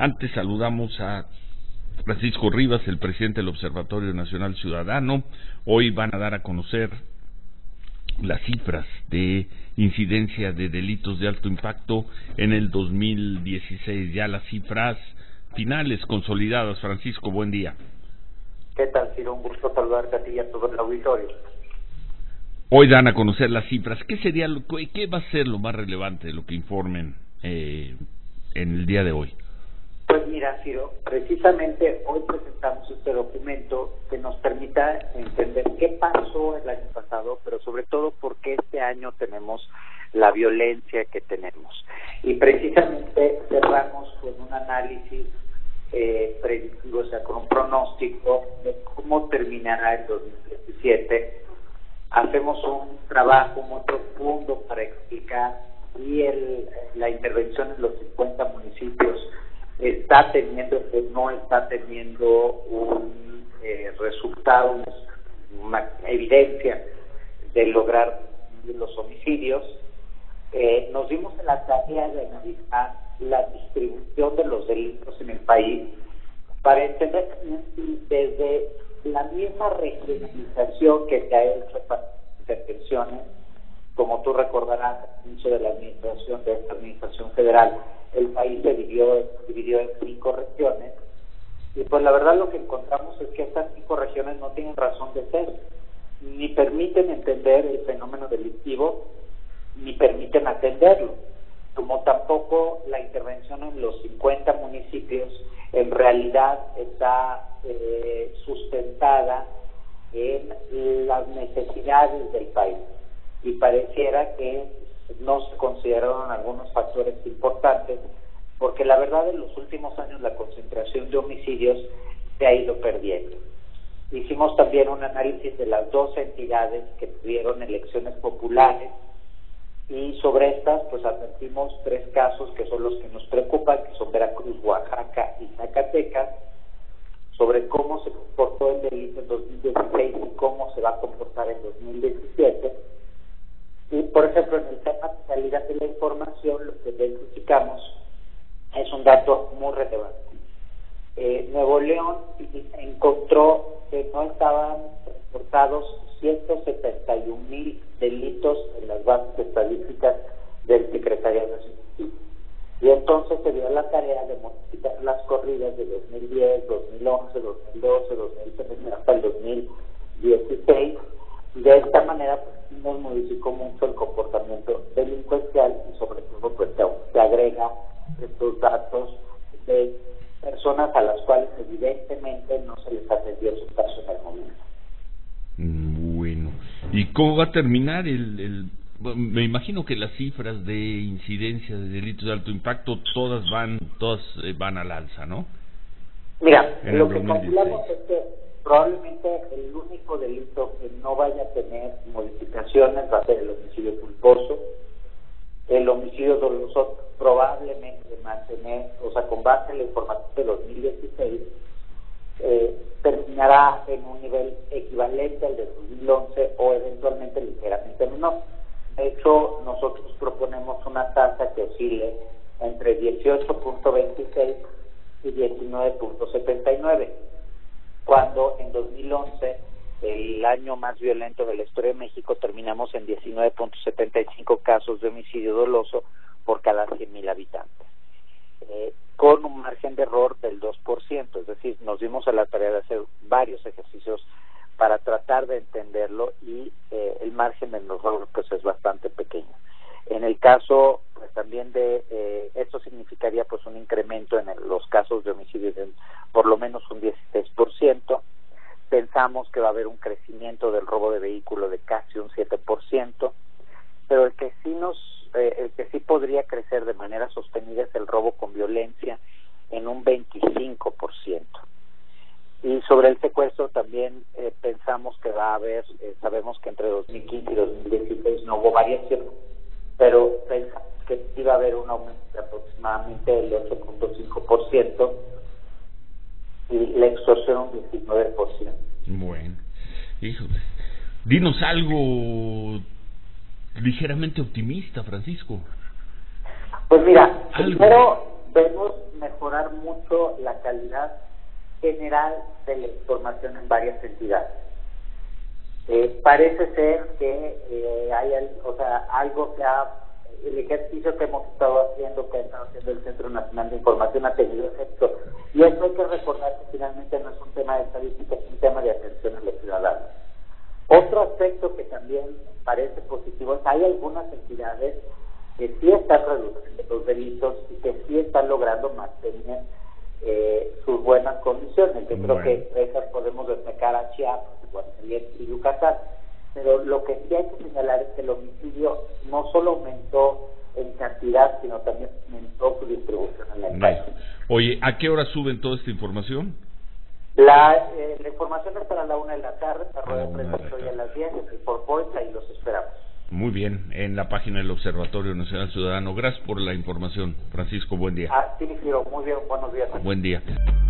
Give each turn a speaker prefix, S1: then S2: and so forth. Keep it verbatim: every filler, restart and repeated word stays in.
S1: Antes saludamos a Francisco Rivas, el presidente del Observatorio Nacional Ciudadano. Hoy van a dar a conocer las cifras de incidencia de delitos de alto impacto en el dos mil dieciséis, ya las cifras finales consolidadas. Francisco, buen día.
S2: ¿Qué tal, Ciro? Un gusto saludarte a ti y a todo el auditorio.
S1: Hoy dan a conocer las cifras. ¿Qué sería, lo, qué va a ser lo más relevante de lo que informen eh, en el día de hoy?
S2: Pues mira, Ciro, precisamente hoy presentamos este documento que nos permita entender qué pasó el año pasado, pero sobre todo por qué este año tenemos la violencia que tenemos. Y precisamente cerramos con un análisis eh, predictivo, o sea, con un pronóstico de cómo terminará el dos mil diecisiete. Hacemos un trabajo muy profundo para explicar si el, la intervención en los cincuenta municipios está teniendo o no está teniendo un eh, resultado, una evidencia de lograr los homicidios. Eh, nos dimos en la tarea de analizar la distribución de los delitos en el país para entender desde la misma regionalización que se ha hecho para intervenciones. Como tú recordarás, al inicio de la administración de esta administración federal, el país se dividió, dividió en cinco regiones, y pues la verdad lo que encontramos es que estas cinco regiones no tienen razón de ser, ni permiten entender el fenómeno delictivo, ni permiten atenderlo, como tampoco la intervención en los cincuenta municipios en realidad está eh, sustentada en las necesidades del país, y pareciera que no se consideraron algunos factores importantes, porque la verdad en los últimos años la concentración de homicidios se ha ido perdiendo. Hicimos también un análisis de las dos entidades que tuvieron elecciones populares, y sobre estas pues advertimos tres casos que son los que nos preocupan, que son Veracruz, Oaxaca y Zacatecas, sobre cómo se comportó el delito en dos mil dieciséis y cómo se va a comportar en dos mil diecisiete. Y, por ejemplo, en el tema de calidad de la información, lo que identificamos es un dato muy relevante. Eh, Nuevo León encontró que no estaban reportados ciento setenta y un mil delitos en las bases estadísticas del Secretariado de Justicia. Y entonces se dio la tarea de modificar las corridas de dos mil diez, dos mil once, dos mil doce, dos mil trece hasta el dos mil dieciséis. De esta manera pues, nos modificó mucho el comportamiento delincuencial, y sobre todo pues se agrega estos datos de personas a las cuales evidentemente no se les atendió su caso en el momento.
S1: Bueno, ¿y cómo va a terminar el, el me imagino que las cifras de incidencia de delitos de alto impacto todas van todas eh, van al alza, ¿no?
S2: Mira, lo que calculamos es que probablemente el único delito que no vaya a tener modificaciones va a ser el homicidio culposo. El homicidio doloso probablemente mantener, o sea, con base en la información de dos mil dieciséis, eh, terminará en un nivel equivalente al de dos mil once o eventualmente ligeramente menor. De hecho, nosotros proponemos una tasa que oscile entre dieciocho punto veintiséis y diecinueve punto setenta y nueve. Cuando en dos mil once, el año más violento de la historia de México, terminamos en diecinueve punto setenta y cinco casos de homicidio doloso por cada cien mil habitantes, eh, con un margen de error del dos por ciento, es decir, nos dimos a la tarea de hacer varios ejercicios para tratar de entenderlo, y eh, el margen de error pues es bastante pequeño. En el caso pues también de eh, esto significaría pues un incremento en el, los casos de homicidio de por lo menos un dieciséis por ciento. Pensamos que va a haber un crecimiento del robo de vehículo de casi un siete por ciento, pero el que sí nos eh, el que sí podría crecer de manera sostenida es el robo con violencia en un veinticinco por ciento. Y sobre el secuestro también eh, pensamos que va a haber, eh, sabemos que entre dos mil quince y dos mil dieciséis no hubo variación, pero pensamos que sí va a haber un aumento de aproximadamente el ocho punto cinco por ciento y la extorsión un diecinueve por ciento.
S1: Bueno, híjole, dinos algo ligeramente optimista, Francisco.
S2: Pues mira, ¿Algo? primero vemos mejorar mucho la calidad general de la información en varias entidades. Eh, parece ser que eh, hay o sea, algo que ha, el ejercicio que hemos estado haciendo, que ha estado haciendo el Centro Nacional de Información ha tenido efecto. Y eso hay que recordar que finalmente no es un tema de estadística, es un tema de atención a los ciudadanos. Otro aspecto que también parece positivo es que hay algunas entidades que sí están reduciendo los delitos y que sí están logrando mantener eh, sus buenas condiciones. Yo
S1: bueno.
S2: creo que esas podemos destacar a Chiapas, Guanajuato y Yucatán. Pero lo que sí hay que señalar es que el homicidio no solo aumentó en cantidad, sino también aumentó su distribución en el país.
S1: Oye, ¿a qué hora suben toda esta información?
S2: La, eh, la información es para la una de la tarde, la rueda de prensa hoy a las diez, el PowerPoint, ahí los esperamos.
S1: Muy bien, en la página del Observatorio Nacional Ciudadano. Gracias por la información, Francisco, buen día.
S2: Ah, sí, Ciro, muy bien, buenos días.
S1: Buen día.